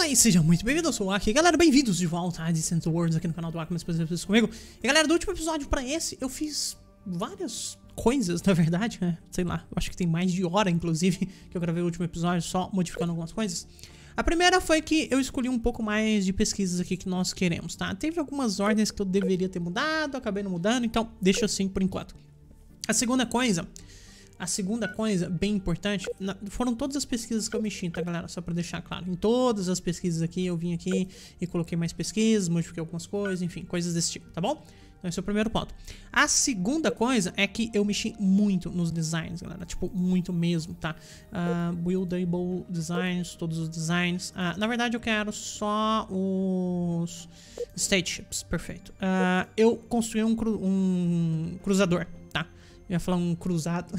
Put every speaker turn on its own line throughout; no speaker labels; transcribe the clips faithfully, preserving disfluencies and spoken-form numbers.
Olá e seja muito bem-vindo, eu sou o Aki. Galera, bem-vindos de volta a Descent Worlds aqui no canal do Aki, mas vocês comigo. E galera, do último episódio pra esse, eu fiz várias coisas, na verdade, né? Sei lá, eu acho que tem mais de hora, inclusive, que eu gravei o último episódio só modificando algumas coisas. A primeira foi que eu escolhi um pouco mais de pesquisas aqui que nós queremos, tá? Teve algumas ordens que eu deveria ter mudado, acabei não mudando, então deixa assim por enquanto. A segunda coisa... A segunda coisa, bem importante, na, foram todas as pesquisas que eu mexi, tá, galera? Só pra deixar claro. Em todas as pesquisas aqui, eu vim aqui e coloquei mais pesquisas, modifiquei algumas coisas, enfim, coisas desse tipo, tá bom? Então esse é o primeiro ponto. A segunda coisa é que eu mexi muito nos designs, galera. Tipo, muito mesmo, tá? Uh, buildable designs, todos os designs. Uh, na verdade, eu quero só os state ships, perfeito. Uh, eu construí um, cru um cruzador, tá? Eu ia falar um cruzado.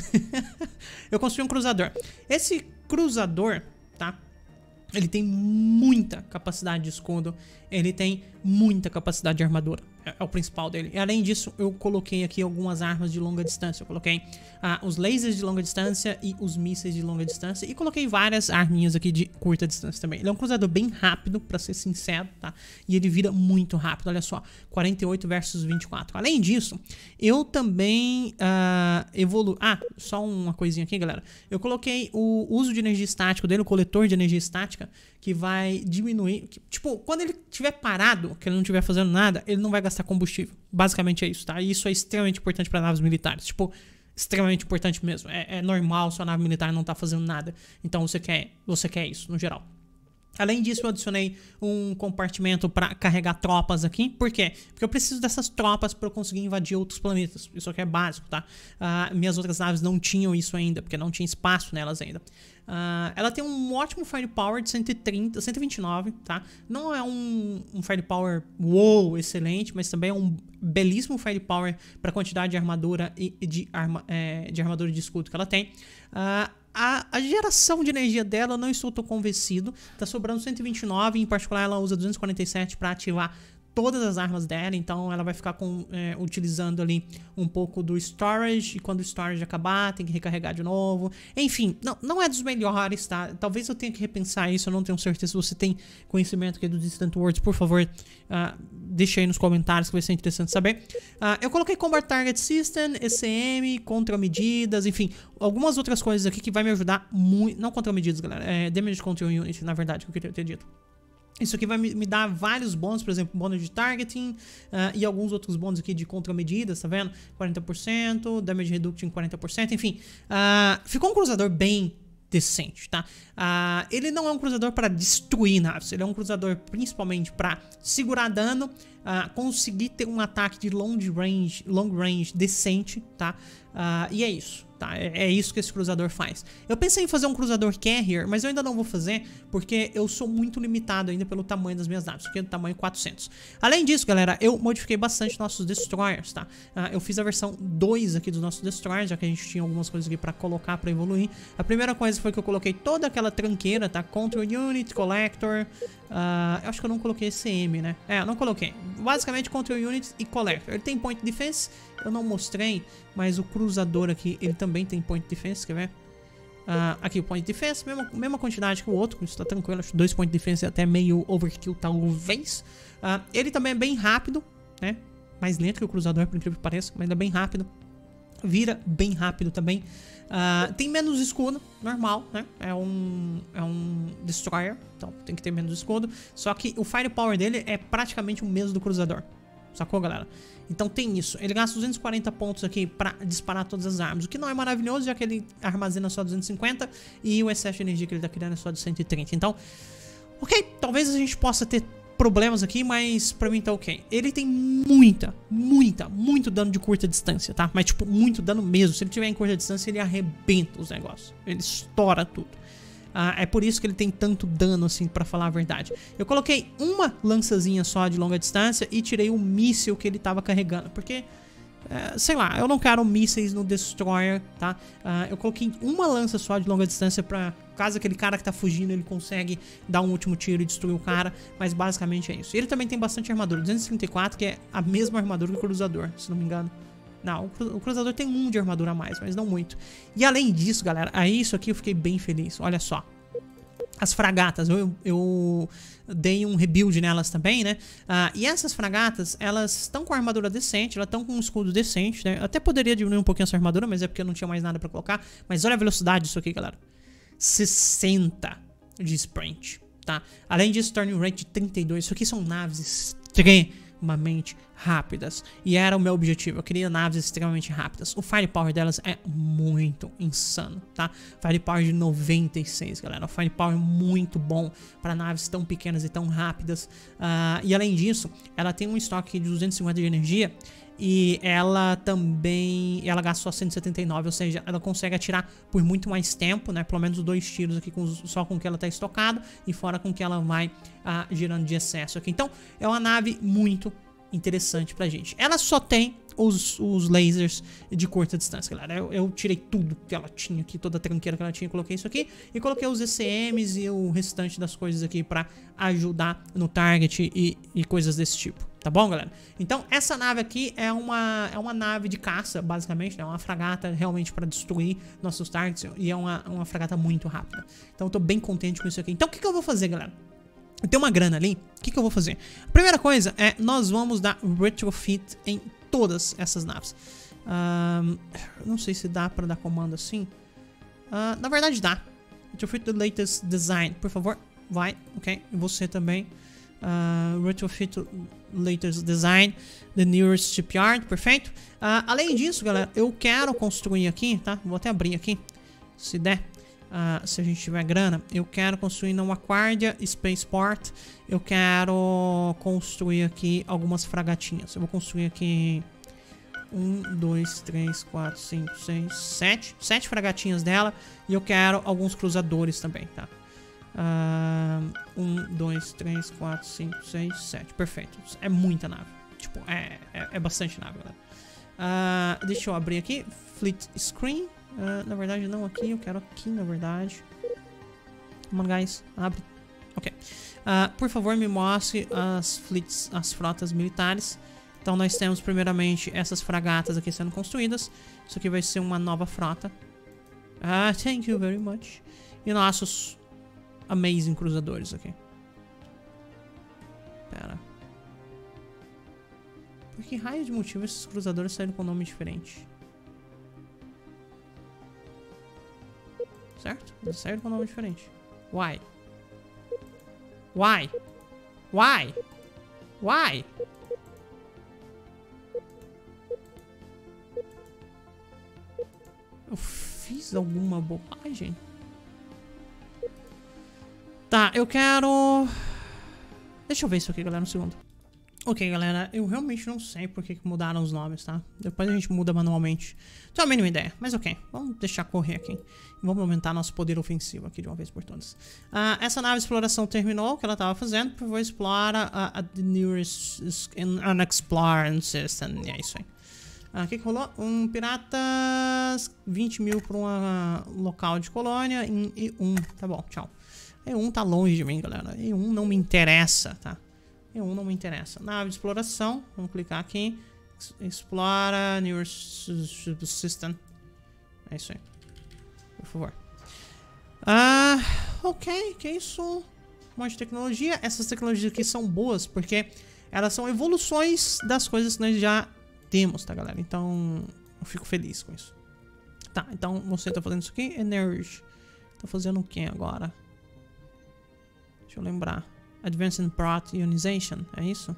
Eu construí um cruzador. Esse cruzador, tá? Ele tem muita capacidade de escudo. Ele tem muita capacidade de armadura. É, é o principal dele. E além disso, eu coloquei aqui algumas armas de longa distância. Eu coloquei ah, os lasers de longa distância e os mísseis de longa distância. E coloquei várias arminhas aqui de curta distância também. Ele é um cruzador bem rápido, pra ser sincero, tá? E ele vira muito rápido. Olha só, quarenta e oito versus vinte e quatro. Além disso, eu também uh, evoluo... Ah, só uma coisinha aqui, galera. Eu coloquei o uso de energia estática dele, o coletor de energia estática, que vai diminuir... Que, tipo, quando ele estiver parado, que ele não estiver fazendo nada, ele não vai gastar combustível. Basicamente é isso, tá? E isso é extremamente importante para naves militares. Tipo, extremamente importante mesmo. É, é normal sua nave militar não tá fazendo nada. Então você quer, você quer isso, no geral. Além disso, eu adicionei um compartimento para carregar tropas aqui. Por quê? Porque eu preciso dessas tropas para eu conseguir invadir outros planetas. Isso aqui é básico, tá? Uh, minhas outras naves não tinham isso ainda, porque não tinha espaço nelas ainda. Uh, ela tem um ótimo firepower de cento e trinta, cento e vinte e nove, tá? Não é um, um firepower wow, excelente, mas também é um belíssimo firepower para a quantidade de armadura e, e de, arma, é, de armadura de escudo que ela tem. Uh, A, a geração de energia dela eu não estou tão convencido. Tá sobrando cento e vinte e nove. Em particular, ela usa duzentos e quarenta e sete para ativar todas as armas dela. Então ela vai ficar com, é, utilizando ali um pouco do storage. E quando o storage acabar, tem que recarregar de novo. Enfim, não, não é dos melhores, tá? Talvez eu tenha que repensar isso. Eu não tenho certeza. Se você tem conhecimento aqui do Distant Worlds, por favor, uh, deixa aí nos comentários que vai ser interessante saber. Uh, eu coloquei Combat Target System, E C M, contramedidas, enfim, algumas outras coisas aqui que vai me ajudar muito. Não contramedidas, galera. É Damage Control Unit, na verdade, que eu queria ter dito. Isso aqui vai me, me dar vários bônus, por exemplo, bônus de targeting uh, e alguns outros bônus aqui de contramedidas, tá vendo? quarenta por cento, damage reduction quarenta por cento, enfim. Uh, ficou um cruzador bem decente, tá? Uh, ele não é um cruzador para destruir naves, ele é um cruzador principalmente para segurar dano, uh, conseguir ter um ataque de long range, long range decente, tá? Uh, e é isso. Tá, é isso que esse cruzador faz. Eu pensei em fazer um cruzador carrier, mas eu ainda não vou fazer porque eu sou muito limitado ainda pelo tamanho das minhas naves, que é do tamanho quatrocentos. Além disso, galera, eu modifiquei bastante nossos destroyers, tá? Uh, eu fiz a versão dois aqui dos nossos destroyers, já que a gente tinha algumas coisas aqui pra colocar, pra evoluir. A primeira coisa foi que eu coloquei toda aquela tranqueira, tá? Control Unit, Collector... Uh, eu acho que eu não coloquei E C M, né? É, eu não coloquei. Basicamente, Control Unit e Collector. Ele tem Point Defense, eu não mostrei, mas o cruzador aqui, ele também tem Point Defense, quer ver? Uh, aqui o Point Defense, mesma, mesma quantidade que o outro, isso tá tranquilo. Acho que dois Point Defense é até meio overkill, talvez. Uh, ele também é bem rápido, né? Mais lento que o cruzador, por incrível que pareça, mas ele é bem rápido. Vira bem rápido também. Uh, tem menos escudo, normal, né? É um, é um destroyer, então tem que ter menos escudo. Só que o firepower dele é praticamente o mesmo do cruzador. Sacou, galera? Então tem isso. Ele gasta duzentos e quarenta pontos aqui pra disparar todas as armas. O que não é maravilhoso, já que ele armazena só duzentos e cinquenta. E o excesso de energia que ele tá criando é só de cento e trinta. Então, ok, talvez a gente possa ter problemas aqui, mas pra mim tá ok. Ele tem muita, muita, muito dano de curta distância, tá? Mas tipo, muito dano mesmo. Se ele tiver em curta distância, ele arrebenta os negócios. Ele estoura tudo. Ah, é por isso que ele tem tanto dano, assim, pra falar a verdade. Eu coloquei uma lançazinha só de longa distância e tirei o míssil que ele tava carregando, porque... É, sei lá, eu não quero mísseis no Destroyer, tá? Uh, eu coloquei uma lança só de longa distância pra caso aquele cara que tá fugindo, ele consegue dar um último tiro e destruir o cara. Mas basicamente é isso. Ele também tem bastante armadura, duzentos e trinta e quatro, que é a mesma armadura que o cruzador, se não me engano. Não, o cruzador tem um de armadura a mais, mas não muito. E além disso, galera, a isso aqui eu fiquei bem feliz, olha só. as fragatas. Eu, eu dei um rebuild nelas também, né? Uh, e essas fragatas, elas estão com armadura decente, elas estão com um escudo decente, né? Eu até poderia diminuir um pouquinho essa armadura, mas é porque eu não tinha mais nada pra colocar. Mas olha a velocidade disso aqui, galera. sessenta de sprint, tá? Além disso, turn rate de trinta e dois. Isso aqui são naves extremamente rápidas. E era o meu objetivo. Eu queria naves extremamente rápidas. O firepower delas é muito insano, tá? Firepower de noventa e seis, galera. O firepower é muito bom para naves tão pequenas e tão rápidas. Uh, e além disso, ela tem um estoque de duzentos e cinquenta de energia. E ela também, ela gasta só cento e setenta e nove, ou seja, ela consegue atirar por muito mais tempo, né? Pelo menos dois tiros aqui com, só com que ela tá estocada e fora com que ela vai uh, girando de excesso aqui. Então, é uma nave muito interessante pra gente. Ela só tem os, os lasers de curta distância, galera. Eu, eu tirei tudo que ela tinha aqui, toda a tranqueira que ela tinha, coloquei isso aqui e coloquei os E C Ms e o restante das coisas aqui pra ajudar no target e, e coisas desse tipo. Tá bom, galera? Então, essa nave aqui é uma, é uma nave de caça, basicamente, né? Uma fragata realmente para destruir nossos targets e é uma, uma fragata muito rápida. Então, eu tô bem contente com isso aqui. Então, o que, que eu vou fazer, galera? Eu tenho uma grana ali, o que, que eu vou fazer? A primeira coisa é, nós vamos dar retrofit em todas essas naves. Um, não sei se dá pra dar comando assim. Uh, na verdade dá. Retrofit the latest design, por favor, vai, ok? E você também. Uh, retrofit latest design, the nearest shipyard, perfeito? Uh, além disso, galera, eu quero construir aqui, tá? Vou até abrir aqui, se der. Uh, se a gente tiver grana, eu quero construir na Aquardia Spaceport. Eu quero construir aqui algumas fragatinhas. Eu vou construir aqui um, dois, três, quatro, cinco, seis, sete. Sete fragatinhas dela. E eu quero alguns cruzadores também, tá? Uh, um, dois, três, quatro, cinco, seis, sete. Perfeito. É muita nave. Tipo, é, é, é bastante nave, galera. Uh, deixa eu abrir aqui. Fleet Screen. Uh, na verdade não aqui, eu quero aqui na verdade. Come on, guys, abre. Ok. Uh, por favor, me mostre as fleets, as frotas militares. Então nós temos primeiramente essas fragatas aqui sendo construídas. Isso aqui vai ser uma nova frota. Ah, uh, thank you very much. E nossos amazing cruzadores aqui. Pera. Por que raio de motivo esses cruzadores saíram com nome diferente? Certo? Eles saíram com um nome diferente. Why? Why? Why? Why? Eu fiz alguma bobagem? Tá, eu quero... Deixa eu ver isso aqui, galera, um segundo. Ok, galera, eu realmente não sei por que mudaram os nomes, tá? Depois a gente muda manualmente. Não tenho a mínima ideia, mas ok. Vamos deixar correr aqui. Vamos aumentar nosso poder ofensivo aqui de uma vez por todas. Uh, essa nave de exploração terminou o que ela estava fazendo. Por favor, explora a, a the nearest unexplored system. E é isso aí. O uh, que, que rolou? Um piratas vinte mil para um local de colônia em E um. Tá bom, tchau. E um tá longe de mim, galera. E um não me interessa, tá? E um não me interessa. Nave de exploração. Vamos clicar aqui. Explora New System. É isso aí. Por favor. Ah, ok. Que isso? Um monte de tecnologia. Essas tecnologias aqui são boas porque elas são evoluções das coisas que nós já temos, tá, galera? Então, eu fico feliz com isso. Tá, então você tá fazendo isso aqui. Energy. Tá fazendo o que agora? Deixa eu lembrar. Advanced Prot Ionization, é isso?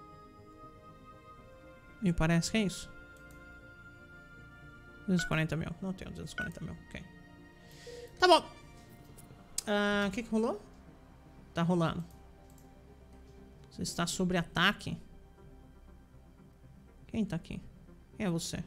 Me parece que é isso. duzentos e quarenta mil. Não tenho duzentos e quarenta mil, ok. Tá bom. O uh, que que rolou? Tá rolando. Você está sob ataque. Quem tá aqui? Quem é você?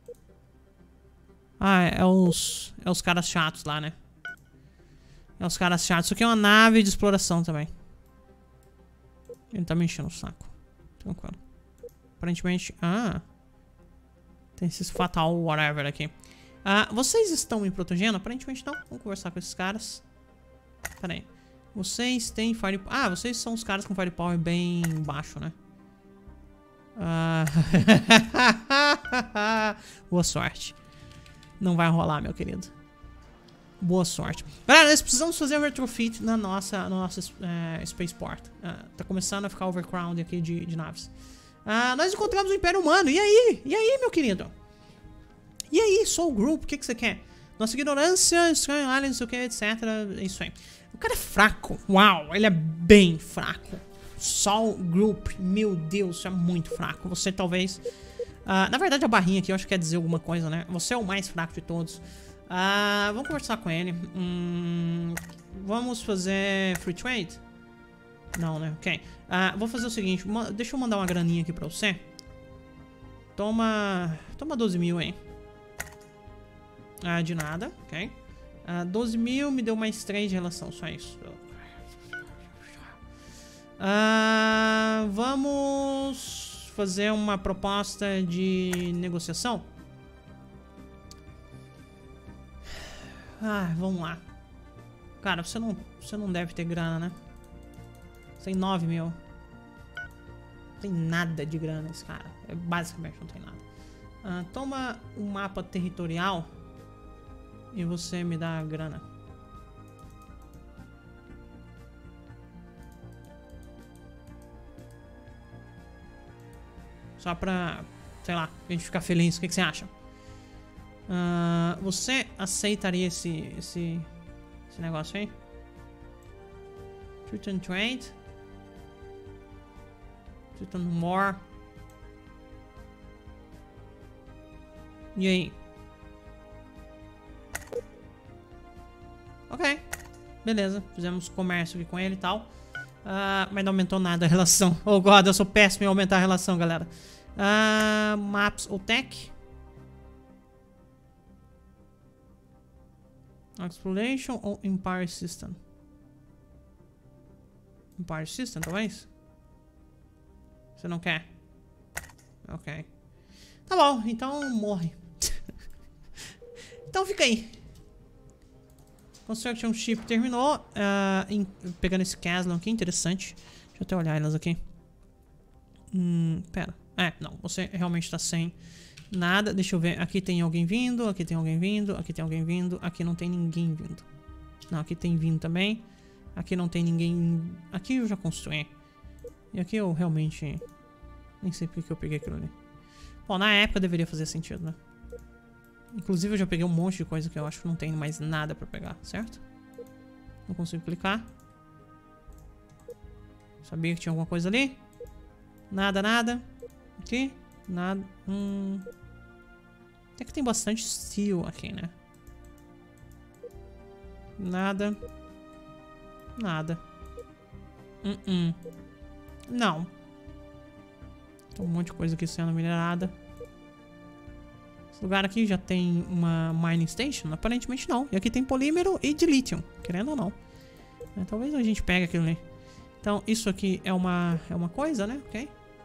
Ah, é os, é os caras chatos lá, né? É os caras chatos. Isso aqui é uma nave de exploração também. Ele tá me enchendo o saco. Tranquilo. Aparentemente... Ah. Tem esses fatal whatever aqui. Ah, vocês estão me protegendo? Aparentemente não. Vamos conversar com esses caras. Pera aí. Vocês têm fire... Ah, vocês são os caras com firepower bem baixo, né? Ah. Boa sorte. Não vai rolar, meu querido. Boa sorte. Galera, nós precisamos fazer o retrofit na nossa, na nossa é, Spaceport. Uh, tá começando a ficar overcrowded aqui de, de naves. Uh, nós encontramos o Império Humano. E aí? E aí, meu querido? E aí, Soul Group? O que, que você quer? Nossa ignorância, estranho, alien, não sei o que, etcétera. É isso aí. O cara é fraco. Uau, ele é bem fraco. Soul Group, meu Deus, é muito fraco. Você talvez... Uh, na verdade, a barrinha aqui eu acho que quer dizer alguma coisa, né? Você é o mais fraco de todos. Uh, vamos conversar com ele. Hum, vamos fazer free trade? Não, né? Ok. Uh, vou fazer o seguinte. Deixa eu mandar uma graninha aqui pra você. Toma... Toma doze mil aí. Ah, de nada. Ok. Uh, doze mil me deu mais três de relação. Só isso. Uh, vamos fazer uma proposta de negociação. Ah, vamos lá. Cara, você não, você não deve ter grana, né? Você tem nove mil. Não tem nada de grana esse cara. É, basicamente não tem nada. Uh, toma um mapa territorial e você me dá a grana. Só pra, sei lá, a gente ficar feliz. O que, que você acha? Uh, você aceitaria esse, esse, esse negócio aí? Treat and trade. Treat and more. E aí? Ok. Beleza. Fizemos comércio aqui com ele e tal. Uh, mas não aumentou nada a relação. Oh god, eu sou péssimo em aumentar a relação, galera. Uh, maps ou tech? Exploration ou Empire System? Empire System, talvez? Você não quer? Ok. Tá bom, então morre. Então fica aí. Construction Ship terminou. Uh, em, pegando esse Caslan aqui, interessante. Deixa eu até olhar elas aqui. Hum, pera. É, não, você realmente tá sem nada. Deixa eu ver. Aqui tem alguém vindo, aqui tem alguém vindo, aqui tem alguém vindo. Aqui não tem ninguém vindo. Não, aqui tem vindo também. Aqui não tem ninguém. Aqui eu já construí. E aqui eu realmente nem sei porque que eu peguei aquilo ali. Bom, na época deveria fazer sentido, né? Inclusive eu já peguei um monte de coisa que eu acho que não tem mais nada pra pegar, certo? Não consigo clicar. Sabia que tinha alguma coisa ali. Nada, nada. Aqui, nada. Hum. Até que tem bastante steel aqui, né? Nada. Nada. Uh -uh. Não. Tem um monte de coisa aqui sendo minerada. Esse lugar aqui já tem uma mining station? Aparentemente não. E aqui tem polímero e de lítio, querendo ou não. É, talvez a gente pegue aquilo ali. Então, isso aqui é uma, é uma coisa, né? Ok.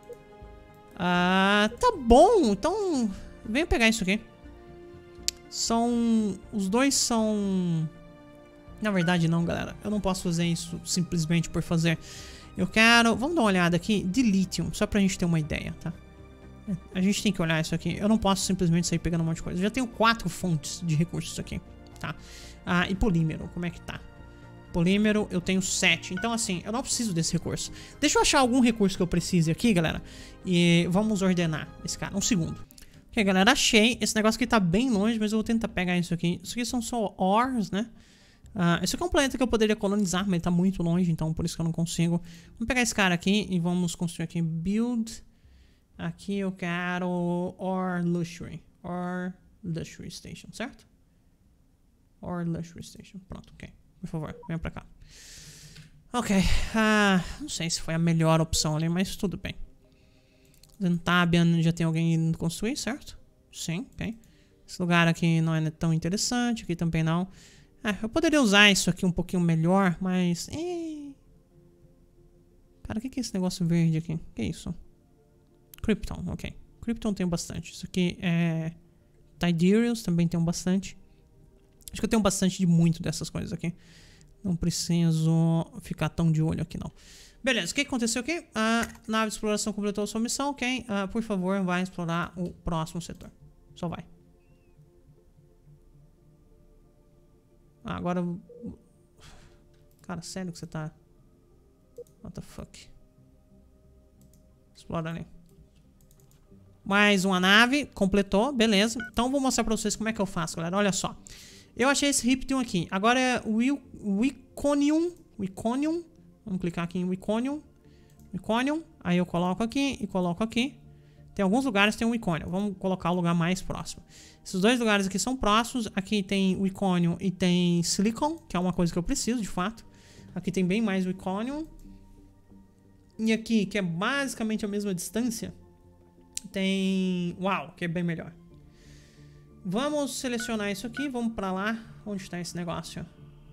Ah, tá bom. Então, venha pegar isso aqui. São... Os dois são... Na verdade não, galera. Eu não posso fazer isso simplesmente por fazer. Eu quero... Vamos dar uma olhada aqui de lítio, só pra gente ter uma ideia, tá? A gente tem que olhar isso aqui. Eu não posso simplesmente sair pegando um monte de coisa. Eu já tenho quatro fontes de recursos aqui, tá? Ah, e polímero, como é que tá? Polímero, eu tenho sete. Então, assim, eu não preciso desse recurso. Deixa eu achar algum recurso que eu precise aqui, galera. E vamos ordenar esse cara. Um segundo. Ok, galera, achei. Esse negócio aqui tá bem longe, mas eu vou tentar pegar isso aqui. Isso aqui são só ores, né? Uh, esse aqui é um planeta que eu poderia colonizar, mas ele tá muito longe, então por isso que eu não consigo. Vamos pegar esse cara aqui e vamos construir aqui Build. Aqui eu quero Or Luxury. Or Luxury Station, certo? Or Luxury Station. Pronto, ok. Por favor, venha pra cá. Ok. Uh, não sei se foi a melhor opção ali, mas tudo bem. Zentabian já tem alguém indo construir, certo? Sim, ok. Esse lugar aqui não é tão interessante, aqui também não. É, eu poderia usar isso aqui um pouquinho melhor, mas... Eh... Cara, o que é esse negócio verde aqui? O que é isso? Krypton, ok. Krypton tem bastante. Isso aqui é... Tiderials também tem bastante. Acho que eu tenho bastante de muito dessas coisas aqui. Não preciso ficar tão de olho aqui, não. Beleza, o que aconteceu aqui? A nave de exploração completou a sua missão, ok? Uh, por favor, vai explorar o próximo setor. Só vai. Ah, agora... Cara, sério que você tá... What the fuck? Explora ali. Mais uma nave. Completou. Beleza. Então vou mostrar pra vocês como é que eu faço, galera. Olha só. Eu achei esse Riptium aqui. Agora é o Iconium. Iconium. Vamos clicar aqui em Iconium. Iconium. Aí eu coloco aqui e coloco aqui. Tem alguns lugares que tem um Iconium. Vamos colocar o lugar mais próximo. Esses dois lugares aqui são próximos. Aqui tem o Iconium e tem Silicon, que é uma coisa que eu preciso, de fato. Aqui tem bem mais o Iconium. E aqui, que é basicamente a mesma distância, tem... Uau, que é bem melhor. Vamos selecionar isso aqui. Vamos pra lá. Onde está esse negócio?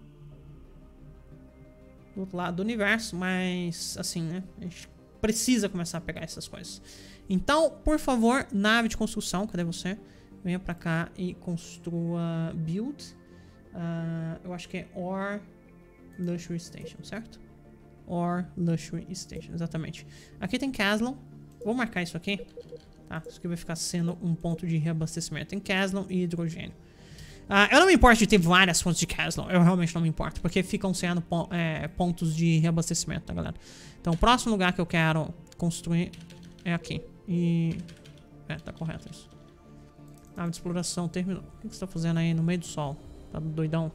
Do outro lado do universo. Mas, assim, né? A gente precisa começar a pegar essas coisas. Então, por favor, nave de construção. Cadê você? Venha pra cá e construa build. Uh, eu acho que é Or Luxury Station, certo? Or Luxury Station, exatamente. Aqui tem Caslon. Vou marcar isso aqui. Tá? Isso aqui vai ficar sendo um ponto de reabastecimento. Tem Caslon e hidrogênio. Uh, eu não me importo de ter várias fontes de Caslon. Eu realmente não me importo. Porque ficam sendo é, pontos de reabastecimento, tá, galera? Então, o próximo lugar que eu quero construir é aqui. E... É, tá correto isso. Nave de exploração terminou. O que você tá fazendo aí no meio do sol? Tá doidão?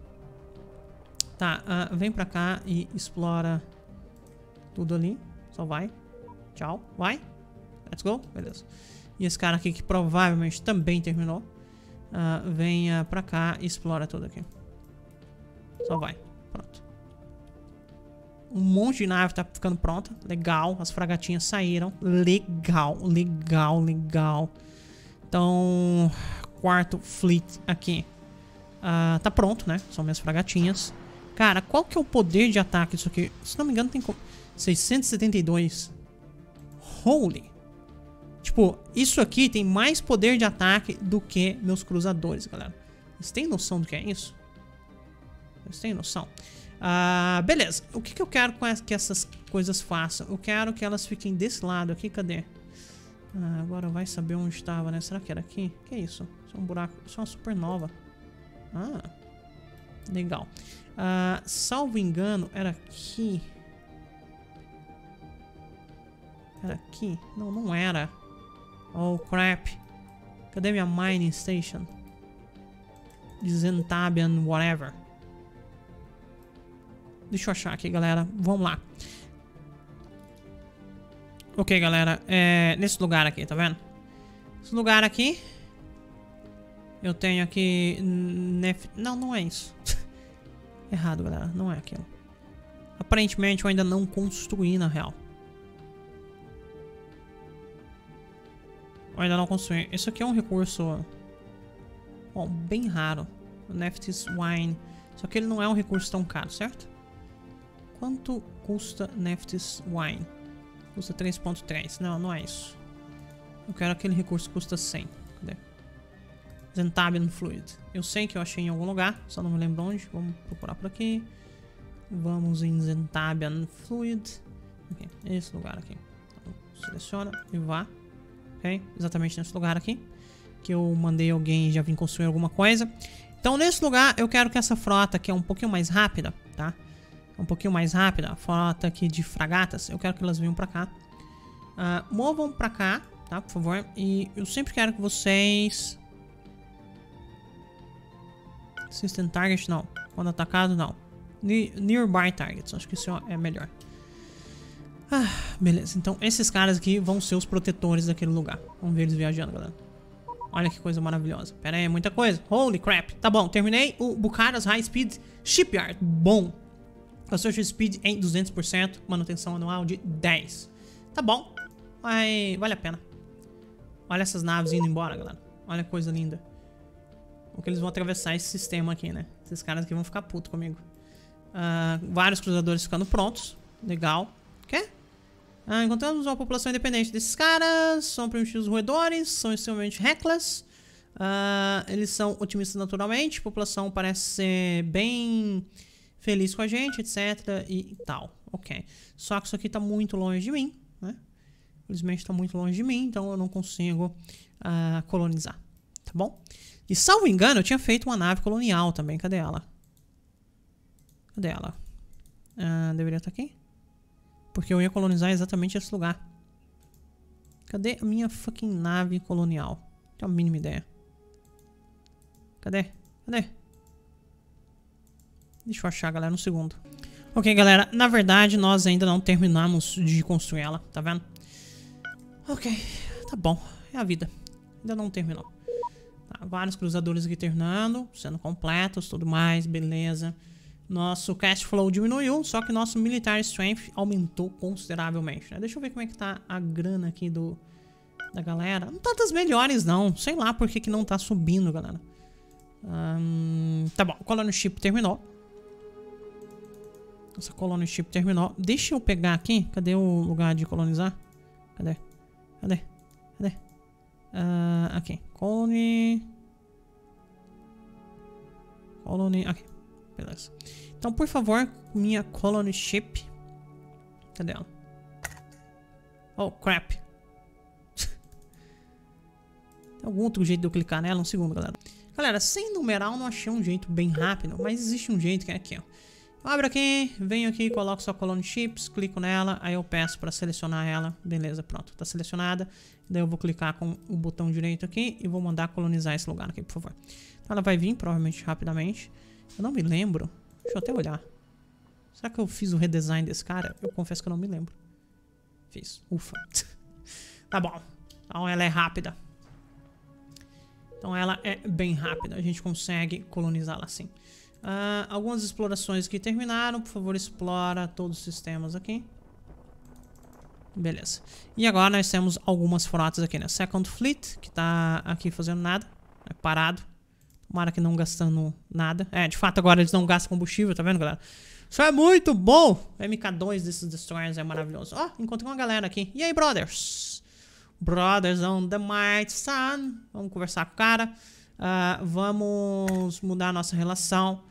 Tá, uh, vem pra cá e explora tudo ali. Só vai. Tchau. Vai. Let's go. Beleza. E esse cara aqui que provavelmente também terminou. Uh, venha pra cá e explora tudo aqui. Só vai. Pronto. Um monte de nave tá ficando pronta. Legal. As fragatinhas saíram. Legal. Legal. Legal. Então... Quarto fleet aqui. Uh, tá pronto, né? São minhas fragatinhas. Cara, qual que é o poder de ataque disso aqui? Se não me engano tem seiscentos e setenta e dois. Holy. Tipo, isso aqui tem mais poder de ataque do que meus cruzadores, galera. Vocês têm noção do que é isso? Vocês têm noção? Ah, beleza. O que, que eu quero que essas coisas façam? Eu quero que elas fiquem desse lado aqui. Cadê? Ah, agora vai saber onde estava, né? Será que era aqui? Que é isso? Isso é um buraco. Isso é uma supernova. Ah, legal. Uh, salvo engano, era aqui. Era aqui? Não, não era. Oh, crap. Cadê minha mining station? Zentabian, whatever. Deixa eu achar aqui, galera. Vamos lá. Ok, galera. É nesse lugar aqui, tá vendo? Esse lugar aqui. Eu tenho aqui... Nef... Não, não é isso. Errado, galera. Não é aquilo. Aparentemente eu ainda não construí, na real. Eu ainda não construí. Isso aqui é um recurso... Bom, bem raro. O Nephthys Wine. Só que ele não é um recurso tão caro, certo? Quanto custa Nephthys Wine? Custa três ponto três. Não, não é isso. Eu quero aquele recurso que custa cem. Cadê? Zentabian Fluid. Eu sei que eu achei em algum lugar, só não me lembro onde. Vamos procurar por aqui. Vamos em Zentabian Fluid. Okay, esse lugar aqui. Então, seleciona e vá. Ok? Exatamente nesse lugar aqui. Que eu mandei alguém já vir construir alguma coisa. Então nesse lugar eu quero que essa frota aqui é um pouquinho mais rápida, tá? Um pouquinho mais rápida. A frota aqui de fragatas. Eu quero que elas venham pra cá. Uh, movam pra cá, tá? Por favor. E eu sempre quero que vocês... System target, não. Quando atacado, não. Ne nearby targets. Acho que isso é melhor. Ah, beleza. Então esses caras aqui vão ser os protetores daquele lugar. Vamos ver eles viajando, galera. Olha que coisa maravilhosa. Pera aí, é muita coisa. Holy crap. Tá bom, terminei o Bucara's High Speed Shipyard. Bom. Construction Speed em duzentos por cento. Manutenção anual de dez. Tá bom. Vai, vale a pena. Olha essas naves indo embora, galera. Olha que coisa linda. Porque eles vão atravessar esse sistema aqui, né? Esses caras aqui vão ficar putos comigo. Uh, vários cruzadores ficando prontos. Legal. Ok? Uh, encontramos uma população independente desses caras. São primitivos roedores. São extremamente reckless. Uh, eles são otimistas naturalmente. A população parece ser bem feliz com a gente, etc. E, e tal. Ok. Só que isso aqui tá muito longe de mim, né? Infelizmente tá muito longe de mim. Então eu não consigo uh, colonizar. Tá bom? E salvo engano, eu tinha feito uma nave colonial também. Cadê ela? Cadê ela? Ah, deveria estar aqui? Porque eu ia colonizar exatamente esse lugar. Cadê a minha fucking nave colonial? Não tenho a mínima ideia. Cadê? Cadê? Deixa eu achar, galera, um segundo. Ok, galera, na verdade nós ainda não terminamos de construir ela, tá vendo? Ok, tá bom, é a vida. Ainda não terminou. Tá, vários cruzadores aqui terminando, sendo completos, tudo mais, beleza. Nosso cash flow diminuiu, só que nosso military strength aumentou consideravelmente, né? Deixa eu ver como é que tá a grana aqui do da galera. Não tá das melhores, não. Sei lá por que que não tá subindo, galera. Hum, tá bom, o colony ship terminou. Nossa colony ship terminou. Deixa eu pegar aqui. Cadê o lugar de colonizar? Cadê? Cadê? Cadê? Uh, aqui. Colony. Colony. Aqui. Beleza. Então, por favor, minha colony ship. Cadê ela? Oh, crap. Tem algum outro jeito de eu clicar nela? Um segundo, galera. Galera, sem numeral eu não achei um jeito bem rápido, mas existe um jeito que é aqui, ó. Eu abro aqui, venho aqui, coloco só colony ships, clico nela, aí eu peço pra selecionar ela. Beleza, pronto, tá selecionada. Daí eu vou clicar com o botão direito aqui e vou mandar colonizar esse lugar aqui, por favor. Então ela vai vir, provavelmente, rapidamente. Eu não me lembro. Deixa eu até olhar. Será que eu fiz o redesign desse cara? Eu confesso que eu não me lembro. Fiz. Ufa. Tá bom. Então ela é rápida. Então ela é bem rápida. A gente consegue colonizá-la assim. Uh, algumas explorações que terminaram. Por favor, explora todos os sistemas aqui. Beleza. E agora nós temos algumas frotas aqui, né? Second Fleet, que tá aqui fazendo nada. É parado. Tomara que não gastando nada. É, de fato agora eles não gastam combustível, tá vendo, galera? Isso é muito bom! O M K dois desses destroyers é maravilhoso. Ó, oh, encontrei uma galera aqui. E aí, brothers? Brothers on the mighty sun. Vamos conversar com o cara. Uh, vamos mudar a nossa relação.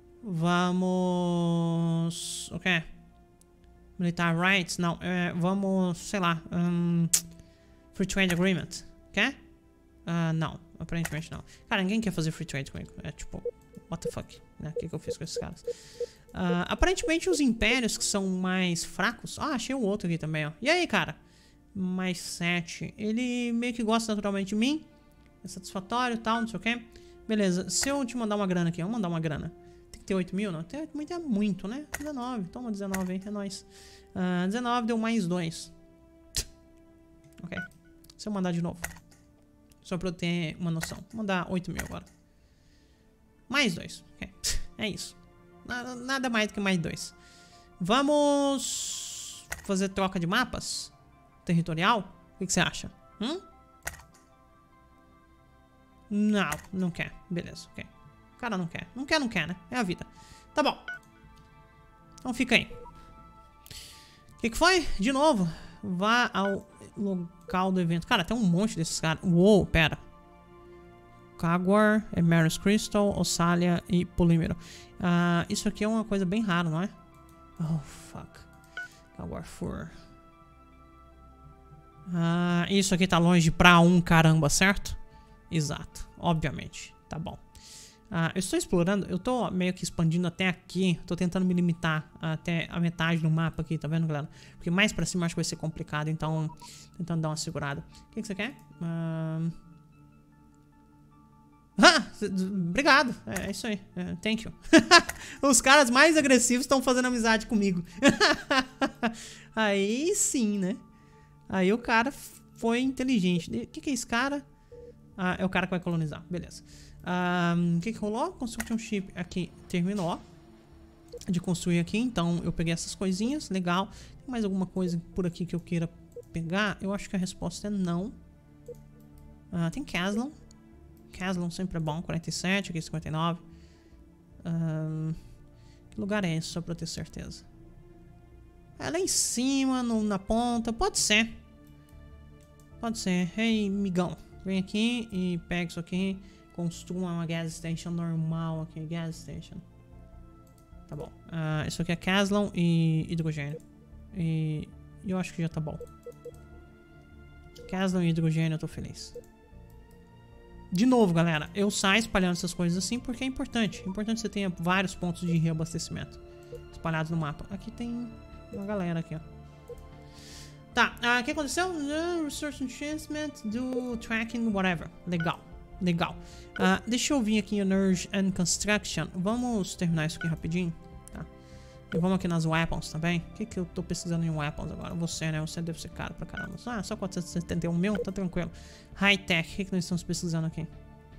Vamos... O quê? Militar rights? Não. É, vamos, sei lá. Um, free trade agreement. Quer? Uh, não. Aparentemente não. Cara, ninguém quer fazer free trade comigo. É tipo... What the fuck? Né? O que, que eu fiz com esses caras? Uh, aparentemente os impérios que são mais fracos... Ah, achei um outro aqui também, ó. E aí, cara? Mais sete. Ele meio que gosta naturalmente de mim. É satisfatório e tal, não sei o que. Beleza, se eu te mandar uma grana aqui, eu vou mandar uma grana. Tem que ter oito mil, não? Tem oito mil é muito, né? dezenove, toma dezenove aí, é nóis. Uh, dezenove deu mais dois. Ok. Se eu mandar de novo. Só pra eu ter uma noção. Vou mandar oito mil agora. Mais dois. Ok. É isso. Nada, nada mais do que mais dois. Vamos fazer troca de mapas? Territorial? O que, que você acha? Hum? Não, não quer. Beleza, ok. O cara não quer. Não quer, não quer, né? É a vida. Tá bom. Então fica aí. O que, que foi? De novo. Vá ao local do evento. Cara, tem um monte desses caras. Uou, pera. Kagwar, Emerus Crystal, Ossalia e Polímero. Uh, isso aqui é uma coisa bem rara, não é? Oh, fuck. Kagwar Fur. Uh, isso aqui tá longe pra um caramba, certo? Exato, obviamente. Tá bom. Uh, eu estou explorando, eu tô meio que expandindo até aqui. Tô tentando me limitar até a metade do mapa aqui, tá vendo, galera? Porque mais pra cima acho que vai ser complicado, então tentando dar uma segurada. O que, que você quer? Uh... Ah, obrigado, é, é isso aí, é, thank you. Os caras mais agressivos estão fazendo amizade comigo. Aí sim, né? Aí o cara foi inteligente. O que, que é esse cara? Ah, é o cara que vai colonizar. Beleza. O um, que, que rolou? Construction ship aqui terminou de construir aqui. Então eu peguei essas coisinhas. Legal. Tem mais alguma coisa por aqui que eu queira pegar? Eu acho que a resposta é não. Uh, tem Caslon. Caslon sempre é bom. quarenta e sete, aqui cinquenta e nove. Um, que lugar é esse? Só pra eu ter certeza. É lá em cima, no, na ponta. Pode ser. Pode ser. Ei, migão. Vem aqui e pega isso aqui. Construa uma gas station normal aqui. Gas station. Tá bom. Uh, isso aqui é Caslon e hidrogênio. E eu acho que já tá bom. Caslon e hidrogênio, eu tô feliz. De novo, galera. Eu saio espalhando essas coisas assim porque é importante. É importante que você tenha vários pontos de reabastecimento. espalhados no mapa. Aqui tem uma galera aqui, ó. Tá, o uh, que aconteceu? Uh, resource enhancement, do tracking, whatever. Legal, legal. Uh, deixa eu vir aqui em Energy and Construction. Vamos terminar isso aqui rapidinho, tá? E vamos aqui nas weapons também. O que que eu tô pesquisando em weapons agora? Você, né? Você deve ser caro pra caramba. Ah, só quatrocentos e setenta e um mil? Tá tranquilo. High Tech, o que que nós estamos pesquisando aqui?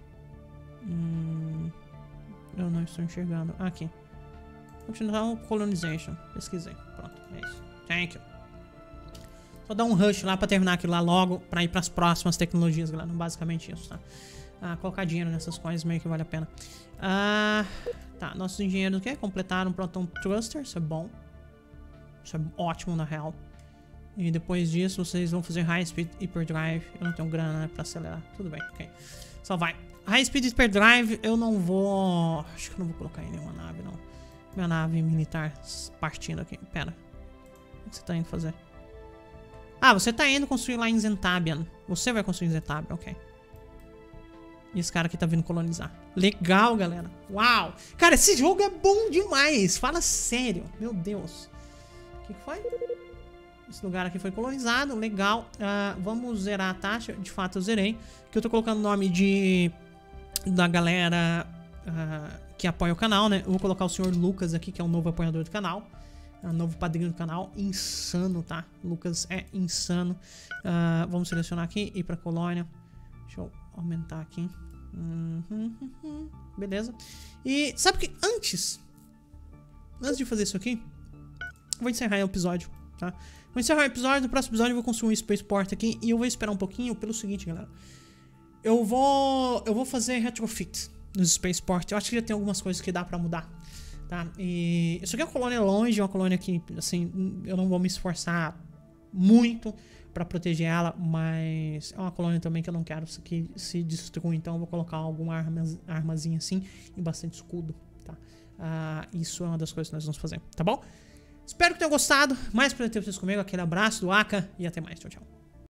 Hum, eu não estou enxergando. Ah, aqui. Continuar Colonization. Pesquisei. Pronto, é isso. Thank you. Só dar um rush lá pra terminar aquilo lá logo, pra ir pras próximas tecnologias, galera. Basicamente isso, tá? Ah, colocar dinheiro nessas coisas meio que vale a pena. Ah, tá, nossos engenheiros aqui completaram o Proton Thruster, isso é bom. Isso é ótimo, na real. E depois disso, vocês vão fazer High Speed Hyperdrive. Eu não tenho grana, né, pra acelerar. Tudo bem, ok. Só vai. High Speed Hyperdrive, eu não vou... Acho que eu não vou colocar em nenhuma nave, não. Minha nave militar partindo aqui. Pera. O que você tá indo fazer? Ah, você tá indo construir lá em Zentabian. Você vai construir em Zentabian, ok. E esse cara aqui tá vindo colonizar. Legal, galera. Uau. Cara, esse jogo é bom demais. Fala sério. Meu Deus. O que que foi? Esse lugar aqui foi colonizado. Legal. Uh, vamos zerar a taxa. De fato, eu zerei. Que eu tô colocando o nome de... Da galera... Uh, que apoia o canal, né? Eu vou colocar o senhor Lucas aqui, que é um novo apoiador do canal. É um novo padrinho do canal. Insano, tá? Lucas é insano. Uh, vamos selecionar aqui. Ir pra colônia. Deixa eu aumentar aqui. Uhum, uhum, beleza. E sabe que antes... Antes de fazer isso aqui... Eu vou encerrar o episódio, tá? Vou encerrar o episódio. No próximo episódio eu vou construir um Spaceport aqui. E eu vou esperar um pouquinho pelo seguinte, galera. Eu vou... Eu vou fazer retrofit nos Spaceport. Eu acho que já tem algumas coisas que dá pra mudar, tá? E isso aqui é uma colônia longe, uma colônia que, assim, eu não vou me esforçar muito pra proteger ela, mas é uma colônia também que eu não quero que se destrua, então eu vou colocar alguma arma, armazinha assim e bastante escudo, tá? Uh, isso é uma das coisas que nós vamos fazer, tá bom? Espero que tenham gostado. Mais prazer ter vocês comigo. Aquele abraço do Aka e até mais. Tchau, tchau.